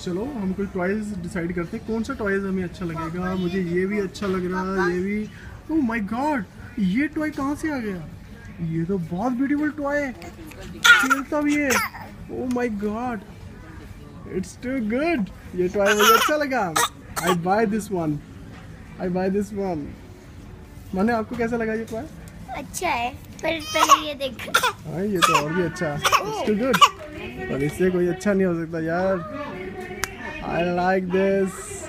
चलो हम कोई टॉयज डिसाइड करते हैं, कौन सा टॉयज हमें अच्छा लगेगा। मुझे ये भी अच्छा लग रहा है, ये भी। ओह माय गॉड, ये टॉय कहाँ से आ गया? ये तो बहुत ब्यूटीफुल टॉय है, खेलता भी है। Oh my god, it's too good. ये टॉय मुझे अच्छा लगा। I buy this one, I buy this one. माने आपको कैसा लगा ये टॉय? अच्छा है, पर पहले ये देख। हाँ ये तो और भी अच्छा, इट्स टू गुड। पर इससे कोई अच्छा नहीं हो सकता यार। I like this.